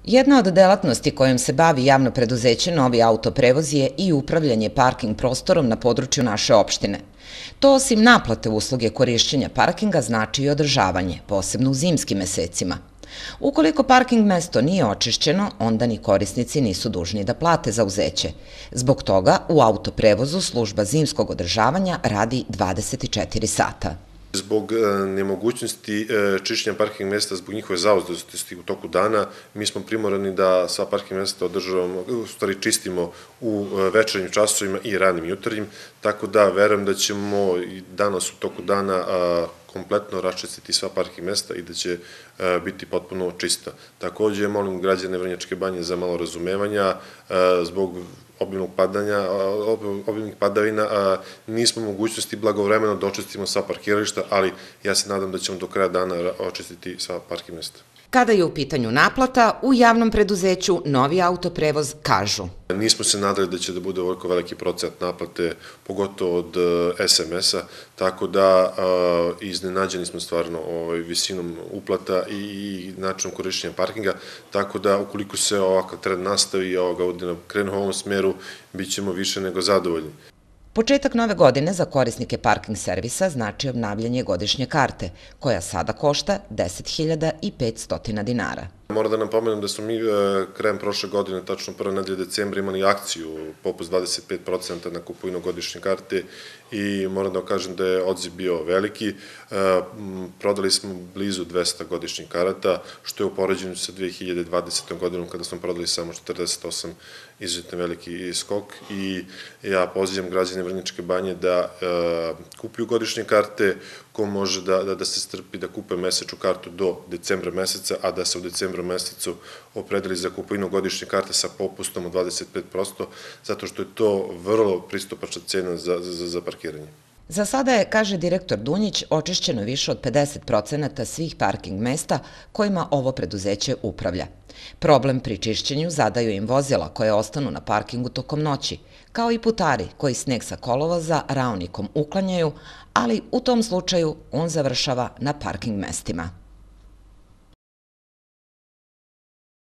Jedna od delatnosti kojom se bavi javno preduzeće Novi autoprevoz je i upravljanje parking prostorom na području naše opštine. To osim naplate usluge korišćenja parkinga znači i održavanje, posebno u zimskim mesecima. Ukoliko parking mesto nije očišćeno, onda ni korisnici nisu dužni da plate zauzeće. Zbog toga u autoprevozu služba zimskog održavanja radi 24 sata. Zbog nemogućnosti čišćenja parking mesta, zbog njihove zauzetosti u toku dana, mi smo primorani da sva parking mesta održavamo, u stvari čistimo u večernjim časovima i ranim jutarnjim, tako da verujem da ćemo i danas u toku dana kompletno raščistiti sva parking mesta i da će biti potpuno čista. Takođe, molim građane Vrnjačke Banje za malo razumevanja, zbog obilnih padavina, nismo u mogućnosti blagovremeno da očistimo sva parkirališta, ali ja se nadam da ćemo do kraja dana očistiti sva parking mesta. Kada je u pitanju naplata, u javnom preduzeću Novi autoprevoz kažu: Nismo se nadali da će da bude ovoliko veliki procenat naplate, pogotovo od SMS-a, tako da iznenađeni smo stvarno visinom uplata i načinom korišćenja parkinga, tako da ukoliko se ovakav trend nastavi i ovoga godina krene u ovom smeru, bit ćemo više nego zadovoljni. Početak nove godine za korisnike parking servisa znači obnavljanje godišnje karte, koja sada košta 10.500 dinara. Moram da napomenem da smo mi krajem prošle godine, tačno 1. nedelje decembra, imali akciju popust 25% na kupovinu godišnje karte i moram da kažem da je odziv bio veliki. Prodali smo blizu 200 godišnjih karata, što je u poređenju sa 2020. godinom kada smo prodali samo 48, izuzetno veliki skok, i ja pozivam građane Vrnjačke Banje da kupuju godišnje karte. Ko može da se strpi da kupe mesečnu kartu do decembra meseca, a da se u decembru mesecu opredeli za kupovinu godišnje karte sa popustom od 25%, zato što je to vrlo pristupačna cena za parkiranje. Za sada je, kaže direktor Dunjić, očišćeno više od 50% svih parking mesta kojima ovo preduzeće upravlja. Problem pri čišćenju zadaju im vozila koje ostanu na parkingu tokom noći, kao i putari koji sneg sa kolovoza raonikom uklanjaju, ali u tom slučaju on završava na parking mestima.